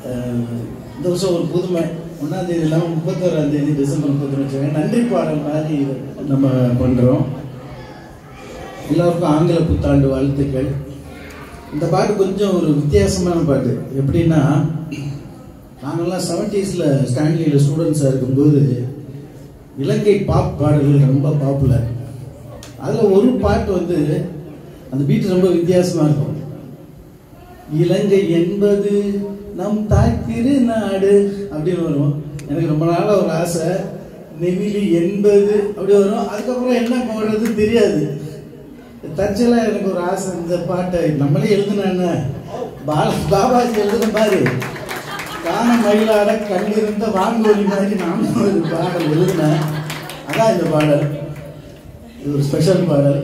இந்த வருஷம் ஒரு புதுமை 1ஆம் தேதி இல்லாமல் 31ஆம் தேதி டிசம்பர் 31 வச்சுருக்கேன். நன்றி பாடல் மாதிரி நம்ம பண்ணுறோம். எல்லோருக்கும் ஆங்கில புத்தாண்டு வாழ்த்துக்கள். இந்த பாட்டு கொஞ்சம் ஒரு வித்தியாசமான பாட்டு. எப்படின்னா, நாங்கள்லாம் 70s ஸ்டான்லியில் ஸ்டூடெண்ட்ஸாக இருக்கும்போது இலங்கை பாப் பாடல்கள் ரொம்ப பாப்புலர். அதில் ஒரு பாட்டு வந்து அந்த பீட்டு ரொம்ப வித்தியாசமாக இருக்கும். இலங்கை என்பது நம் தாய் திருநாடு அப்படின்னு வரும். எனக்கு ரொம்ப நாளாக ஒரு ஆசை, நெவிலி என்பது அப்படி வரும். அதுக்கப்புறம் என்ன போடுறது தெரியாது. தற்செயலாக எனக்கு ஒரு ஆசை, இந்த பாட்டை நம்மளே எழுதுனான்னு பாபாஜி எழுதுன மாதிரி காண மயிலாட கண்டிருந்த வாங்கோலி மாதிரி நானும் ஒரு பாடல் எழுதினேன். அதான் இந்த பாடல். இது ஒரு ஸ்பெஷல் பாடல்.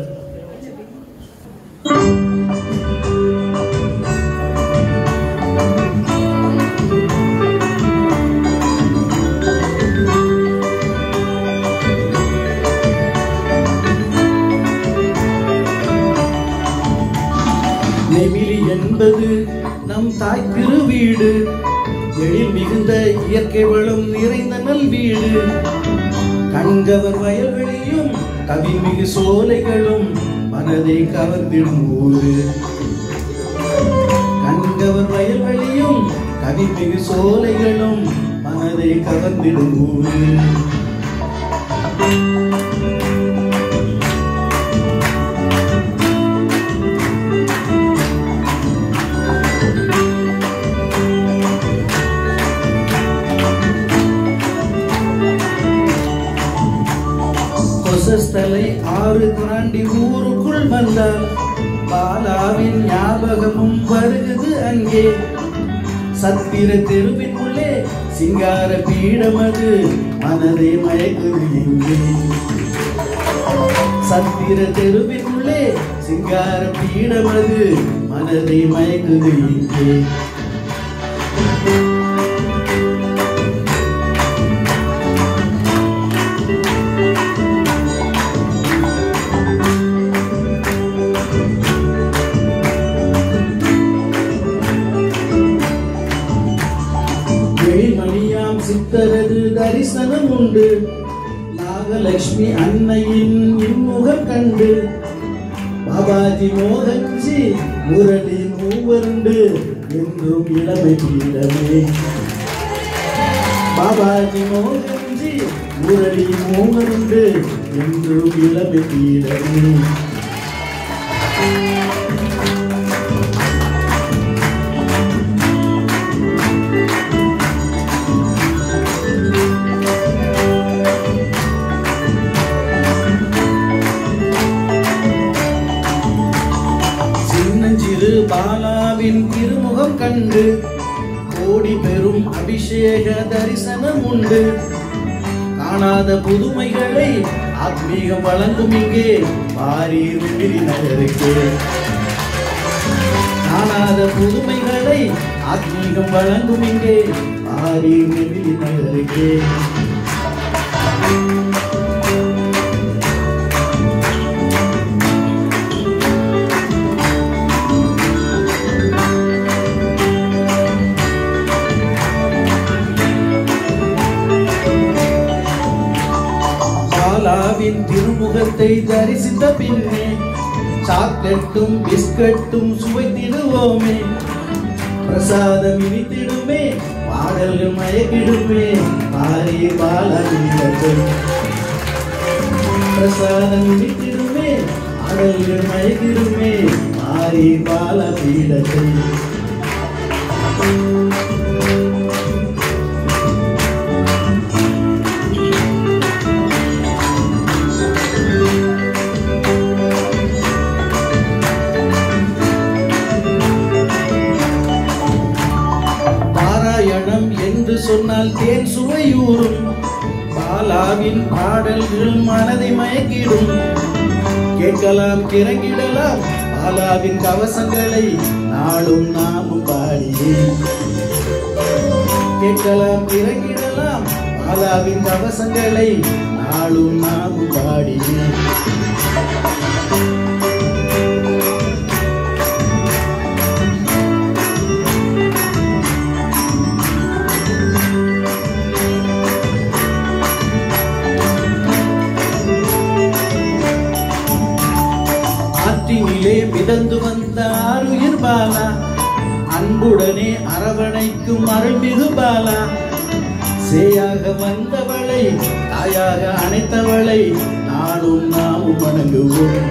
நெவிலி என்பது நம் தாய் திருவீடு, எழில் மிகுந்த இயற்கை வளம் நிறைந்த நல் வீடு. கண்கவர் வயல்வெளியும் கவிமிகு சோலைகளும் மனதை கவர்ந்திடும் ஊரு. கண்கவர் வயல்வெளியும் கவிமிகு சோலைகளும் மனதை கவர்ந்திடும் ஊரு. கொசஸ்தலை ஆறு தாண்டி ஊருக்குள் வந்தால் பாலாவின் ஞாபகமும் வருகுது அங்கே. சத்திர தெருவின் உள்ளே சிங்கார பீடமது மனதை மயக்குது எங்கே. சத்திர தெருவின் உள்ளே சிங்கார பீடமது மனதை மயக்குது எங்கே. மணியாம் சித்தரது தரிசனம் உண்டு, நாகலட்சுமி அன்னையின் இன்முகம் கண்டு. பாபாஜி மோகன்ஜி முரளி மூவருண்டு என்றும் இளமை பீடமே. பாபாஜி மோகன்ஜி முரளி மூவருண்டு என்றும் இளமை பீடமே. பாலாவின் திருமுகம் கண்டு கோடி பெரும் அபிஷேக தரிசனம் உண்டு. காணாத புதுமைகளை ஆத்மீகம் வழங்கும் இங்கே பாரீர் நெமிலி நகருக்கு. காணாத புதுமைகளை ஆத்மீகம் வழங்கும் இங்கே பாரீர் நெமிலி நகருக்கு. பாலாவின் திருமுகத்தை தரிசித்த பின்னே சாக்லேட்டும் பிஸ்கட்டும் சுவைத்திடுவோமே. பிரசாதம் இனித்திடுமே, பாடல்கள் மயக்கிடுமே, பாரி பாலபீடத்தை. பிரசாதம் இனித்திடுமே, பாடல்கள் மயக்கிடுமே, பாரி பாலபீடத்தை. என்று சொன்னால் தேன் சுவையூறும், பாலாவின் பாடல்கள் மனதை மயக்கிடும். கேட்கலாம் கிறங்கிடலாம் பாலாவின் கவசங்களை நாளும் நாமும் பாடியே. கேட்கலாம் கிறங்கிடலாம் பாலாவின் கவசங்களை நாளும் நாமும் பாடியே. அரவணைக்கும் அருள்மிகு பாலா, சேயாக வந்தவளை தாயாக அணைத்தவளை நானும் நாமும் வணங்குவோம்.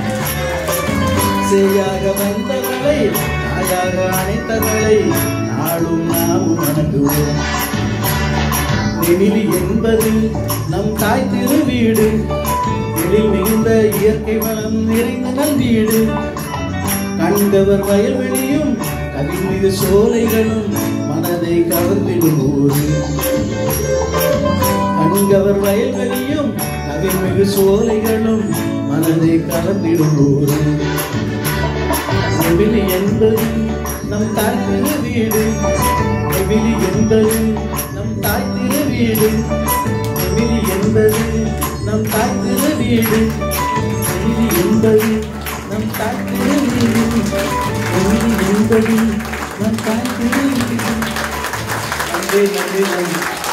சேயாக வந்தவளை தாயாக அணைத்தவளை நாளும் நாமும் வணங்குவோம். நெமிலி என்பது நம் தாய் திருவீடு, எழில் மிகுந்த இயற்கை வளம் நிறைந்த நல் வீடு. கண்கவர் வயல்வெளியும் கவிமிகு சோலைகளும் மனதை கவர்ந்திடும் ஊரு. கண்கவர் வயல்வெளியும் கவிமிகு சோலைகளும் மனதை கவர்ந்திடும் ஊரு. நெமிலி என்பது நம் தாய் திருவீடு, நெமிலி என்பது நம் தாய் திருவீடு, நெமிலி என்பது நம் தாய் திருவீடு, நெமிலி என்பது நம் தாய் திருவீடு, நெமிலி என்பது நம் தாய் திருவீடு. நன்றி நன்றி நன்றி.